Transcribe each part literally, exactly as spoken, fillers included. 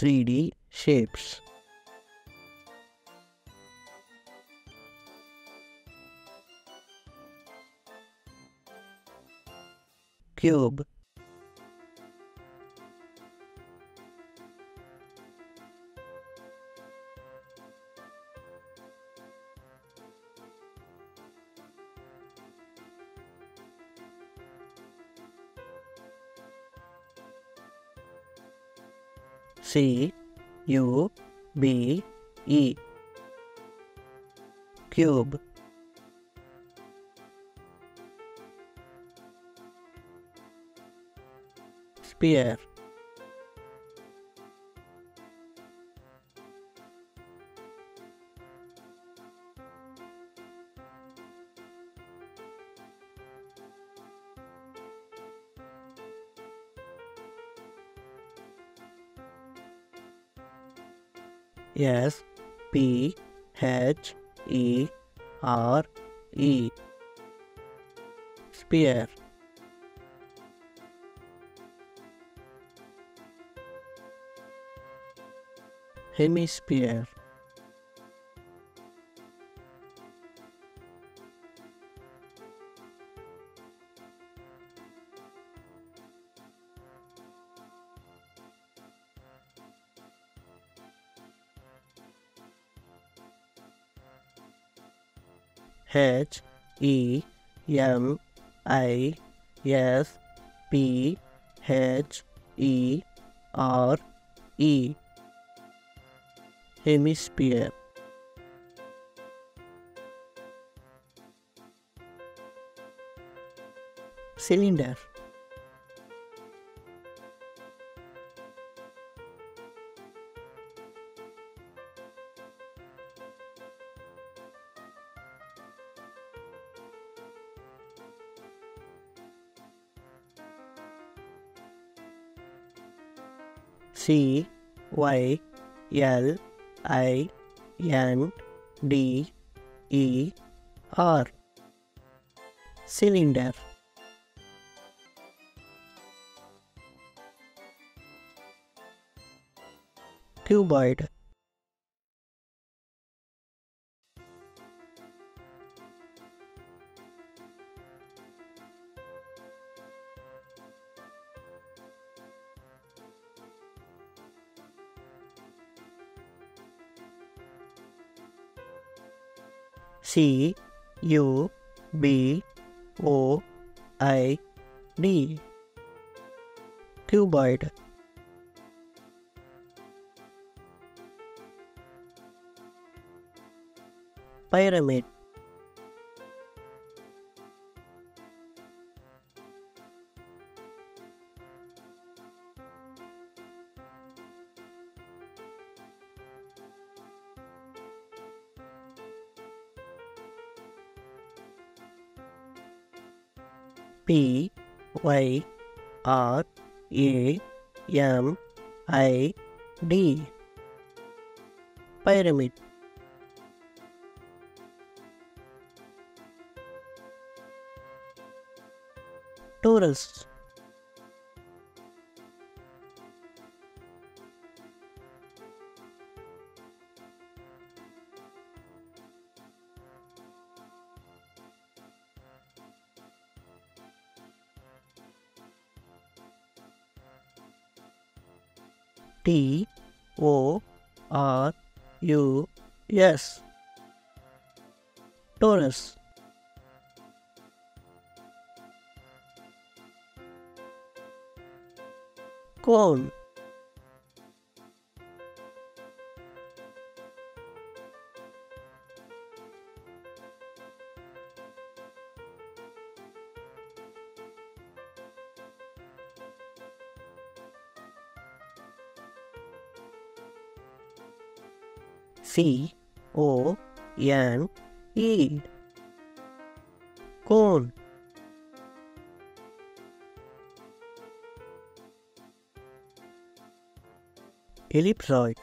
three D shapes. Cube. C U B E. Cube. Sphere. S P H E R E. Sphere. Hemisphere. H E M I S P H E R E. Hemisphere. Cylinder. C Y L I N D E R. Cylinder. Cuboid. C U B O I D. Cuboid. Pyramid. P Y R A M I D. Pyramid. Torus. T O R U S. Torus. Cone. C O N E. Cone. Ellipsoid.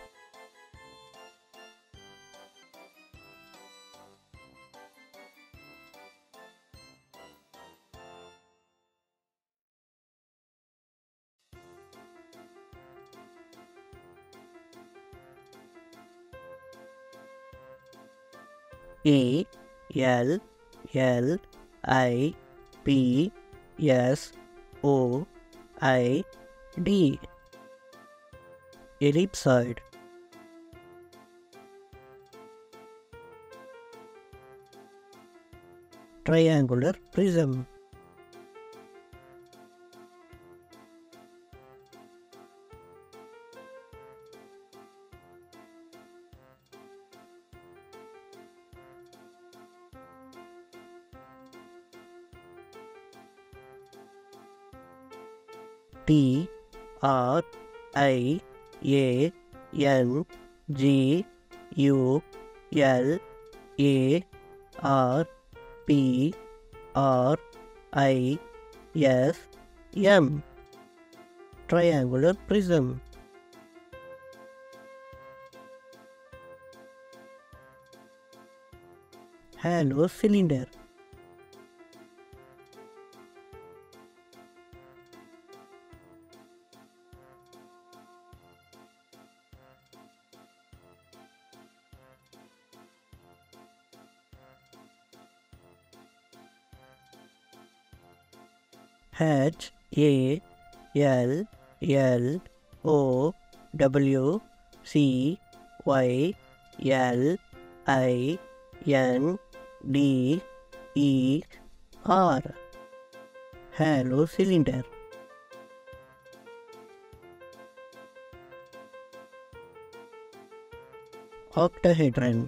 E L L I P S O I D. Ellipsoid. Triangular prism. T R I A N G U L A R P R I S M. Triangular prism. Hollow cylinder. H A L L O W C Y L I N D E R. Hollow cylinder. Octahedron.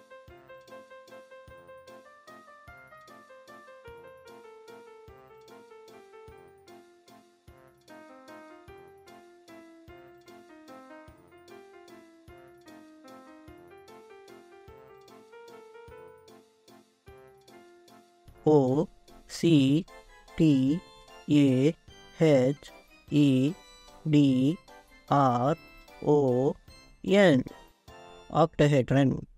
O C T A H E D R O N. Octahedron.